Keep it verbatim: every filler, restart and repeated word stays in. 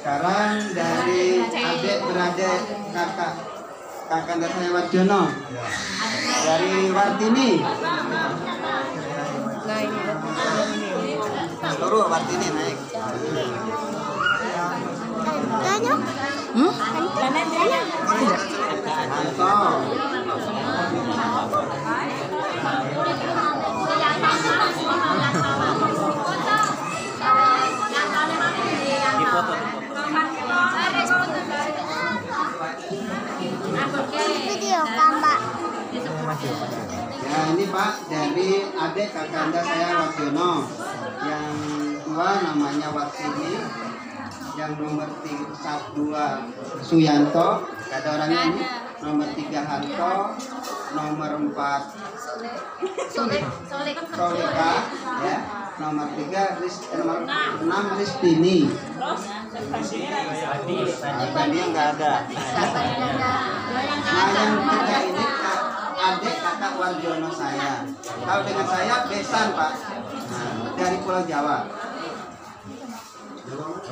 Sekarang dari adik beradik kakak kakanda saya Warjono, dari Wartini. Seluruh Wartini naik. Tanya? Hmm? Tanya? Anto. Video kan, Pak? Ya ini Pak, dari adik kakanda saya Warjono. Yang tua namanya Wartini, yang nomor tiga, dua Suyanto, ada orangnya ini. Nomor tiga Harto, nomor empat Soleka, ya. Nomor tiga Ris, eh, nomor enam Ristini. Tadi nggak ada. Nah yang tiga ini adik kakak Warjono saya. Kalau dengan saya Besan Pak, nah, dari Pulau Jawa.